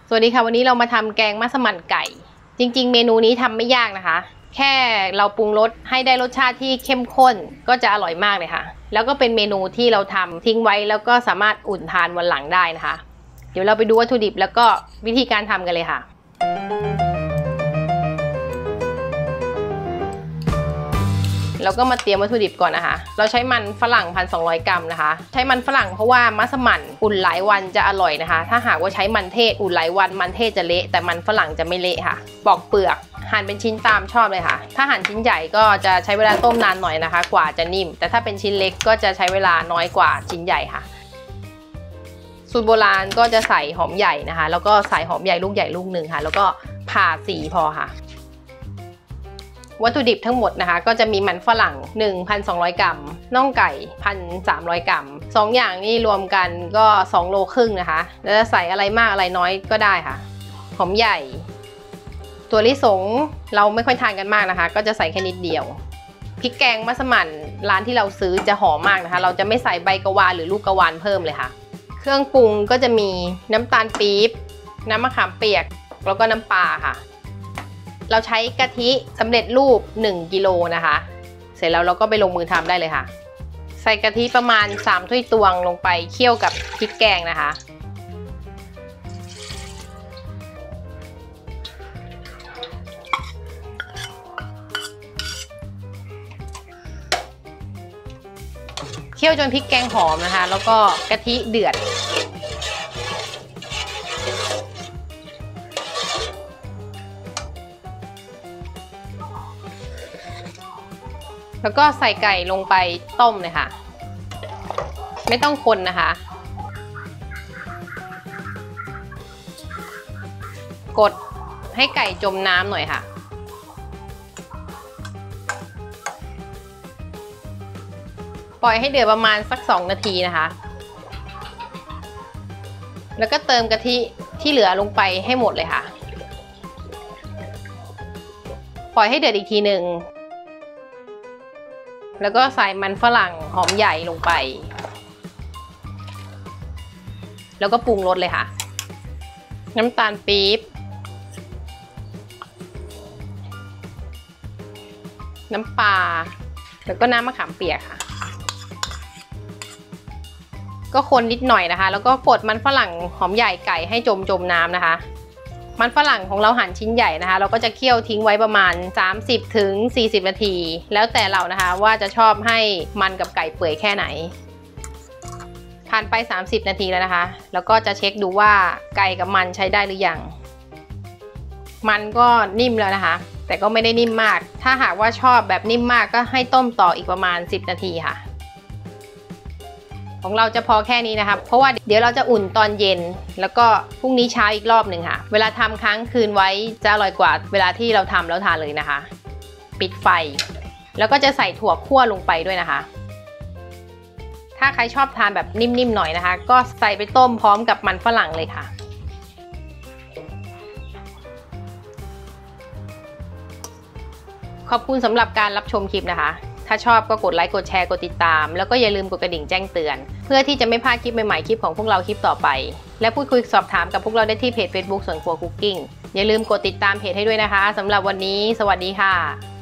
สวัสดีค่ะวันนี้เรามาทำแกงมัสมั่นไก่จริงๆเมนูนี้ทำไม่ยากนะคะแค่เราปรุงรสให้ได้รสชาติที่เข้มข้นก็จะอร่อยมากเลยค่ะแล้วก็เป็นเมนูที่เราทำทิ้งไว้แล้วก็สามารถอุ่นทานวันหลังได้นะคะเดี๋ยวเราไปดูวัตถุดิบแล้วก็วิธีการทำกันเลยค่ะเราก็มาเตรียมวัตถุดิบก่อนนะคะเราใช้มันฝรั่ง 1,200 กรัมนะคะใช้มันฝรั่งเพราะว่ามัสมั่นอุ่นหลายวันจะอร่อยนะคะถ้าหากว่าใช้มันเทศอุ่นหลายวันมันเทศจะเละแต่มันฝรั่งจะไม่เละค่ะปอกเปลือกหั่นเป็นชิ้นตามชอบเลยค่ะถ้าหั่นชิ้นใหญ่ก็จะใช้เวลาต้มนานหน่อยนะคะกว่าจะนิ่มแต่ถ้าเป็นชิ้นเล็กก็จะใช้เวลาน้อยกว่าชิ้นใหญ่ค่ะสูตรโบราณก็จะใส่หอมใหญ่นะคะแล้วก็ใส่หอมใหญ่ลูกใหญ่ลูกหนึ่งค่ะแล้วก็ผ่าสีพอค่ะวัตถุดิบทั้งหมดนะคะก็จะมีมันฝรั่ง 1,200 กรัมน่องไก่ 1,300 กรัม2อย่างนี้รวมกันก็2โลครึ่งนะคะแล้วจะใส่อะไรมากอะไรน้อยก็ได้ค่ะหอมใหญ่ถั่วลิสงเราไม่ค่อยทานกันมากนะคะก็จะใส่แค่นิดเดียวพริกแกงมัสมั่นร้านที่เราซื้อจะหอมมากนะคะเราจะไม่ใส่ใบกะวานหรือลูกกะวานเพิ่มเลยค่ะเครื่องปรุงก็จะมีน้ำตาลปี๊บน้ำมะขามเปียกแล้วก็น้ำปลาค่ะเราใช้กะทิสำเร็จรูป1กิโลนะคะเสร็จแล้วเราก็ไปลงมือทำได้เลยค่ะใส่กะทิประมาณ3 ถ้วยตวงลงไปเคี่ยวกับพริกแกงนะคะเคี่ยวจนพริกแกงหอมนะคะแล้วก็กะทิเดือดแล้วก็ใส่ไก่ลงไปต้มเลยค่ะไม่ต้องคนนะคะกดให้ไก่จมน้ำหน่อยค่ะปล่อยให้เดือดประมาณสัก2 นาทีนะคะแล้วก็เติมกะทิที่เหลือลงไปให้หมดเลยค่ะปล่อยให้เดือดอีกทีหนึ่งแล้วก็ใส่มันฝรั่งหอมใหญ่ลงไปแล้วก็ปรุงรสเลยค่ะน้ำตาลปี๊บน้ำปลาแล้วก็น้ำมะขามเปียกค่ะก็คนนิดหน่อยนะคะแล้วก็กดมันฝรั่งหอมใหญ่ไก่ให้จมน้ำนะคะมันฝรั่งของเราหั่นชิ้นใหญ่นะคะเราก็จะเคี่ยวทิ้งไว้ประมาณ30 ถึง 40 นาทีแล้วแต่เรานะคะว่าจะชอบให้มันกับไก่เปื่อยแค่ไหนผ่านไป30 นาทีแล้วนะคะแล้วก็จะเช็คดูว่าไก่กับมันใช้ได้หรือยังมันก็นิ่มแล้วนะคะแต่ก็ไม่ได้นิ่มมากถ้าหากว่าชอบแบบนิ่มมากก็ให้ต้มต่ออีกประมาณ10 นาทีค่ะของเราจะพอแค่นี้นะคะเพราะว่าเดี๋ยวเราจะอุ่นตอนเย็นแล้วก็พรุ่งนี้เช้าอีกรอบหนึ่งค่ะเวลาทำค้างคืนไว้จะอร่อยกว่าเวลาที่เราทำแล้วทานเลยนะคะปิดไฟแล้วก็จะใส่ถั่วคั่วลงไปด้วยนะคะถ้าใครชอบทานแบบนิ่มๆหน่อยนะคะก็ใส่ไปต้มพร้อมกับมันฝรั่งเลยค่ะขอบคุณสำหรับการรับชมคลิปนะคะถ้าชอบก็กดไลค์กดแชร์กดติดตามแล้วก็อย่าลืมกดกระดิ่งแจ้งเตือนเพื่อที่จะไม่พลาดคลิปใหม่ๆคลิปของพวกเราคลิปต่อไปและพูดคุยสอบถามกับพวกเราได้ที่เพจ Facebook สวนครัวคุกกิ้งอย่าลืมกดติดตามเพจให้ด้วยนะคะสำหรับวันนี้สวัสดีค่ะ